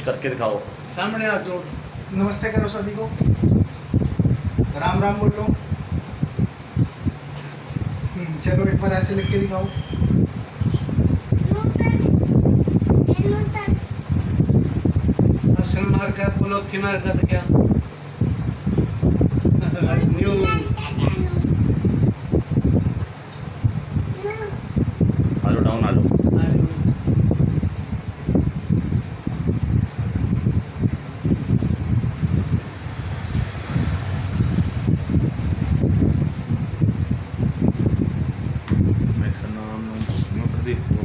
करके दिखाओ। सामने आ जोड़। नमस्ते करो सभी को, राम राम बोलो। चलो एक बार ऐसे लिख के दिखाओ। हसन मार कर बोलो, थी मार कर क्या न्यू आलो डाउन आलो। मैं इसका नाम प्रदीप।